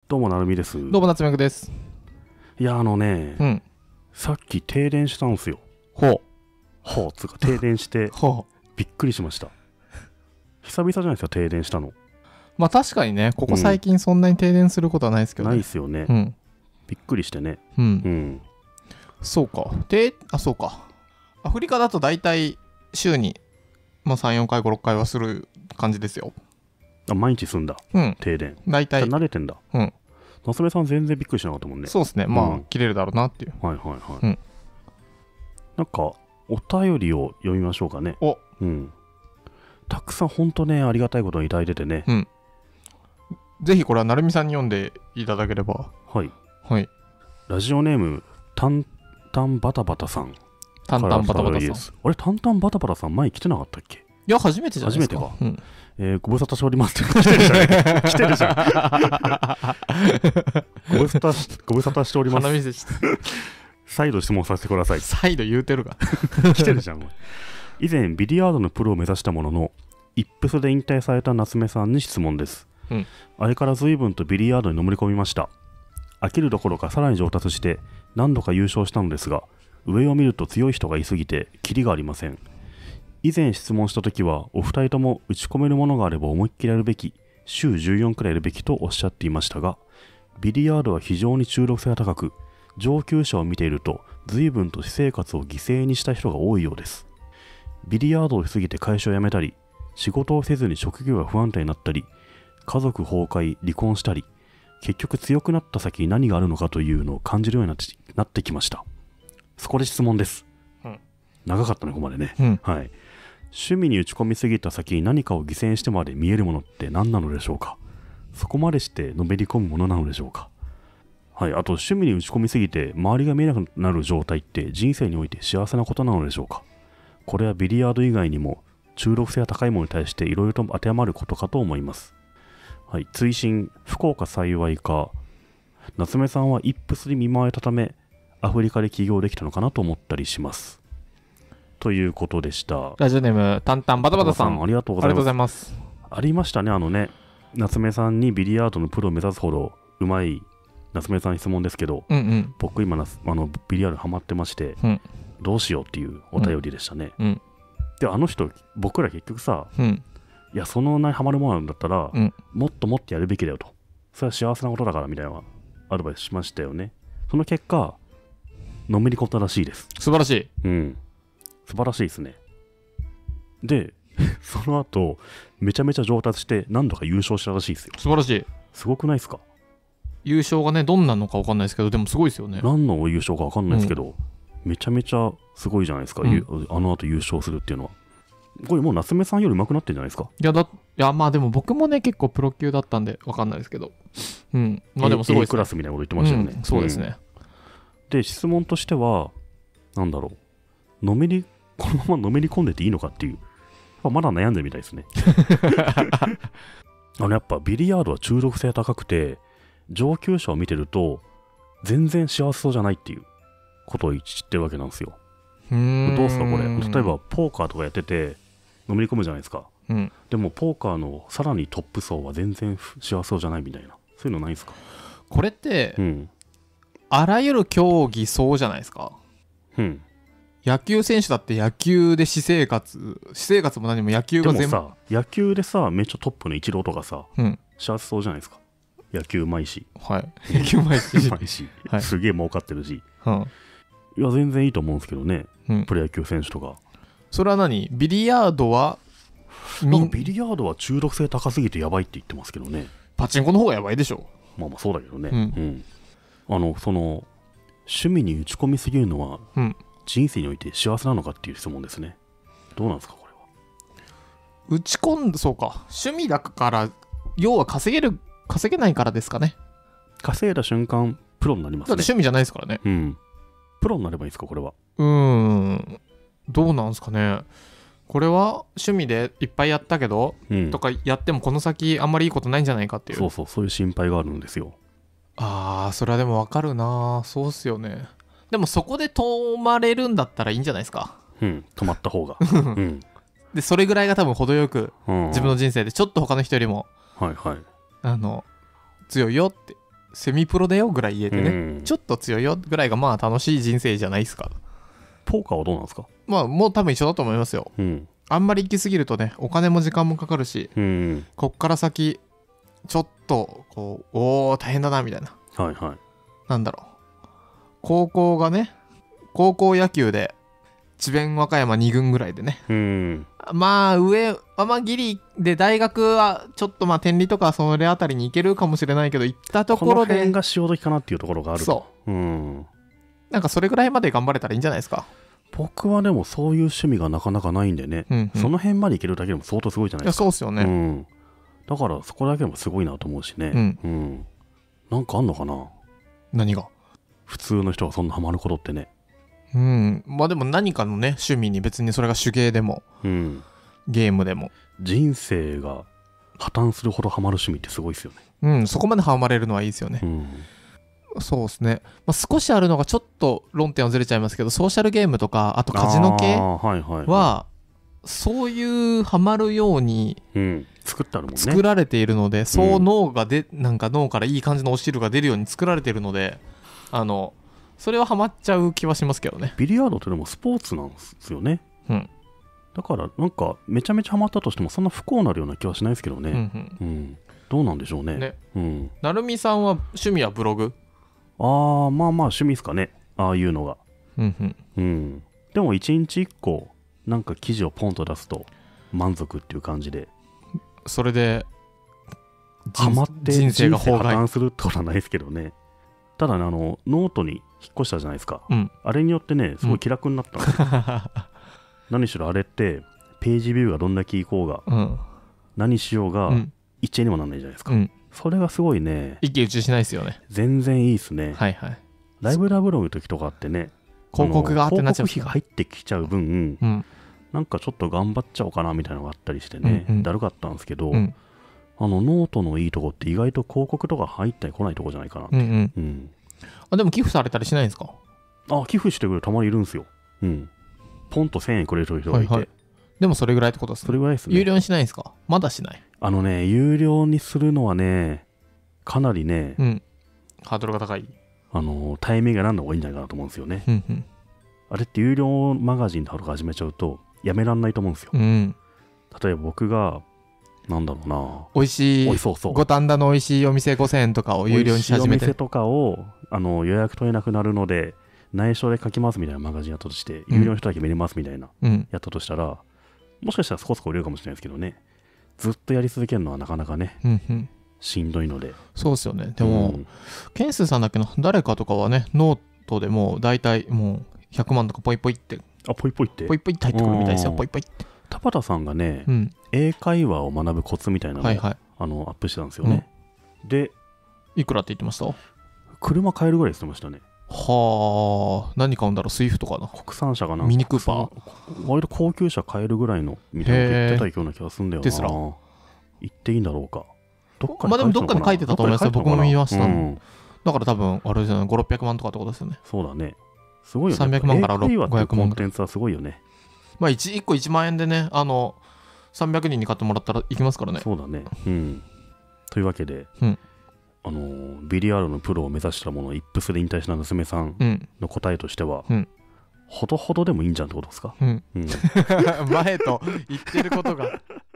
どうもなるみです。 どうも夏目くです。 いやさっき停電したんすよ。 ほうつうか停電してうびっくりしました。久々じゃないですか、停電したの。 まあ確かにね、ここ最近そんなに停電することはないですけどね。 ないっすよね、びっくりしてね。 そうか。そうか。アフリカだと大体週に、まあ、3、4回、5、6回はする感じですよ。 毎日すんだ、停電。 大体。 慣れてんだ。夏目さん全然びっくりしなかったもんね。 そうですね。まあ、切れるだろうなっていう。 なんか、お便りを読みましょうかね。たくさん本当ね、ありがたいことにいただいててね。 ぜひこれはなるみさんに読んでいただければ。 はい。ラジオネーム、タンタンバタバタさん。 タンタンバタバタさん。 あれ、タンタンバタバタさん前来てなかったっけ？ いや、初めてじゃないですか。 初めてか。ご無沙汰しておりますって。来てるじゃん。来てるじゃん。ご無沙汰しております。 鼻水して。 再度質問させてください。 再度言うてるが。 来てるじゃん。以前、ビリヤードのプロを目指したものの、イップスで引退された夏目さんに質問です。あれから随分とビリヤードにのめり込みました。飽きるどころかさらに上達して何度か優勝したのですが、上を見ると強い人がいすぎてキリがありません。以前質問した時はお二人とも打ち込めるものがあれば思いっきりやるべき、週14くらいやるべきとおっしゃっていましたが、ビリヤードは非常に中毒性が高く、上級者を見ていると随分と私生活を犠牲にした人が多いようです。ビリヤードをしすぎて会社を辞めたり、仕事をせずに職業が不安定になったり、家族崩壊、離婚したり、結局強くなった先に何があるのかというのを感じるようになってきました。そこで質問です。長かったね、ここまでね。趣味に打ち込みすぎた先に何かを犠牲にしてまで見えるものって何なのでしょうか。そこまでしてのめり込むものなのでしょうか。あと趣味に打ち込みすぎて周りが見えなくなる状態って人生において幸せなことなのでしょうか。これはビリヤード以外にも中毒性が高いものに対していろいろと当てはまることかと思います。追伸、福岡幸いか、夏目さんはイップスに見舞われたためアフリカで起業できたのかなと思ったりします。ということでした。 ラジオネームタンタンバタバタさん、 ありがとうございます。ありましたね、夏目さんにビリヤードのプロを目指すほどうまい夏目さんに質問ですけど、僕今ビリヤードハマってまして、どうしようっていうお便りでしたね。で、あの人、僕ら結局さ、いや、そのなハマるものなんだったら、もっともっとやるべきだよと。それは幸せなことだからみたいなアドバイスしましたよね。その結果、のめり込んだらしいです。 素晴らしい。 素晴らしいですね。で、その後、めちゃめちゃ上達して何度か優勝したらしいですよ。素晴らしい。 すごくないですか？ 優勝がね、どんなのか分かんないですけど、でもすごいですよね。 何の優勝か分かんないですけど、めちゃめちゃすごいじゃないですか、あの後優勝するっていうのは。これもう夏目さんより上手くなってんじゃないですか？ いやまあでも僕もね、結構プロ級だったんで分かんないですけど。まあでもすごいですね。 A クラスみたいなこと言ってましたよね。 そうですね。 で、質問としては、なんだろう。このままのめり込んでていいのかっていう。まだ悩んでるみたいですね。やっぱビリヤードは中毒性高くて、上級者を見てると、全然幸せそうじゃないっていうことを知ってるわけなんですよ。どうすかこれ。例えば、ポーカーとかやってて、のめり込むじゃないですか。でも、ポーカーのさらにトップ層は全然幸せそうじゃないみたいな。そういうのないですか？ これって、あらゆる競技そうじゃないですか。野球選手だって野球で私生活も何も野球が全部。 でもさ、野球でさ、めっちゃトップのイチローとかさ、幸せそうじゃないですか。野球うまいし。 野球うまいし。すげえ儲かってるし。いや、全然いいと思うんですけどね。プロ野球選手とか。 それはビリヤードはビリヤードは中毒性高すぎてやばいって言ってますけどね。 パチンコの方がやばいでしょ。 まあそうだけどね。その、趣味に打ち込みすぎるのは、人生において幸せなのかっていう質問ですね。どうなんですかこれは。 打ち込んで、そうか、趣味だから要は稼げないからですかね。 稼いだ瞬間プロになりますね。 だって趣味じゃないですからね。 プロになればいいですかこれは。 どうなんですかね。これは趣味でいっぱいやったけど、とかやってもこの先あんまりいいことないんじゃないかっていう。 そういう心配があるんですよ。 それはでも分かるな。そうっすよね。でもそこで止まれるんだったらいいんじゃないですか。 止まった方が。 でそれぐらいが多分程よく自分の人生でちょっと他の人よりも強いよってセミプロだよぐらい言えてね、 うん、 ちょっと強いよぐらいがまあ楽しい人生じゃないですか。 ポーカーはどうなんですか？ まあもう多分一緒だと思いますよ、うん、あんまり行き過ぎるとねお金も時間もかかるし、うん、こっから先ちょっとこうおー大変だなみたいな、はいはい、なんだろう、高校野球で智弁和歌山2軍ぐらいでね、うん、まあ上はまあギリで大学はちょっとまあ天理とかそれあたりに行けるかもしれないけど、行ったところでこの辺が潮時かなっていうところがあると。そう、うん、 なんかそれぐらいまで頑張れたらいいんじゃないですか。 僕はでもそういう趣味がなかなかないんでね、うんうん、その辺までいけるだけでも相当すごいじゃないですか。 いやそうっすよね、うん、 だからそこだけでもすごいなと思うしね、うんうん、なんかあんのかな、 何が。 普通の人がそんなハマることってね。 うん、まあでも何かのね趣味に、別にそれが手芸でも、うん、ゲームでも、 人生が破綻するほどハマる趣味ってすごいですよね。 うん、そこまでハマれるのはいいですよね、うん、そうですね、まあ、少しあるのがちょっと論点はずれちゃいますけど、ソーシャルゲームとかあとカジノ系はそういうハマるように作ってあるもんね、 作られているので、そう脳がなんか脳からいい感じのお汁が出るように作られているので、それはハマっちゃう気はしますけどね。 ビリヤードってでもスポーツなんですよね、うん、だからなんかめちゃめちゃハマったとしてもそんな不幸になるような気はしないですけどね、うんうんうん、どうなんでしょう ね、 うん、なるみさんは趣味はブログ？ まあ趣味ですかね、ああいうのが、うんうんうん、でも1日1個なんか記事をポンと出すと満足っていう感じで、 それでハマって人生が破綻するってことはないですけどね。ただね、ノートに引っ越したじゃないですか、うん、あれによってねすごい気楽になったんですよ、うん、何しろあれってページビューがどんだけいこうが、うん、何しようが1円にもなんないじゃないですか、うん、それがすごいね、 一喜一憂しないですよね。 全然いいですね。はいはい。ライブラブログの時とかってね、 広告があってなっちゃう、 広告費が入ってきちゃう分、うん、なんかちょっと頑張っちゃおうかなみたいなのがあったりしてね、うんうん、だるかったんですけど、うん、ノートのいいとこって意外と広告とか入ったり来ないとこじゃないかなって、うんうんうん、 あ、でも寄付されたりしないんですか？ 寄付してくれるたまにいるんですよ、うん、ポンと1000円くれる人がいて、はいはい、 でもそれぐらいってことですね。 それぐらいですね。 有料にしないんですか？まだしない。 有料にするのはねかなりね、うん、 ハードルが高い。 タイミングがなんだ方がいいんじゃないかなと思うんですよね、うんうん、あれって有料マガジンとか始めちゃうとやめらんないと思うんですよ、うん、例えば僕がなんだろうな、 美味しい五反田の美味しいお店5000円とかを有料にし始めて、 美味しいお店とかを予約取れなくなるので内緒で書きますみたいなマガジンやったとして、有料の人だけ見れますみたいな、うん、やったとしたらもしかしたらそこそこ売れるかもしれないですけどね、ずっとやり続けるのはなかなかね、うんうん、しんどいので。 そうですよね。でも、ケンスーさんだっけな、誰かとかはね、ノートでもう大体もう100万とかポイポイって、 ポイポイって入ってくるみたいですよ。ポイポイって。 田畑さんがね、うん、英会話を学ぶコツみたいなのを、はいはい、アップしてたんですよね、うん、でいくらって言ってました？ 車買えるぐらい言ってましたね。 はあ、何買うんだろう、スイフトかな、 国産車かな、 ミニクーパー、 割と高級車買えるぐらいのみたいなこと言ってたような気がするんだよな。テスラ言っていいんだろうか。 まあでもどっかに書いてたと思いますよ。僕も見ました、うん、だから多分あれじゃない、5、600万とかってことですよね。 そうだね、すごいよね。 300万から500万コンテンツはすごいよね。 まあ 1個1万円でね、300人に買ってもらったらいきますからね。 そうだね、うん、というわけで、うん、ビリヤードのプロを目指したもの、イップスで引退した娘さんの答えとしては、うん、ほどほどでもいいんじゃんってことですか、うんうん、 前と言ってることが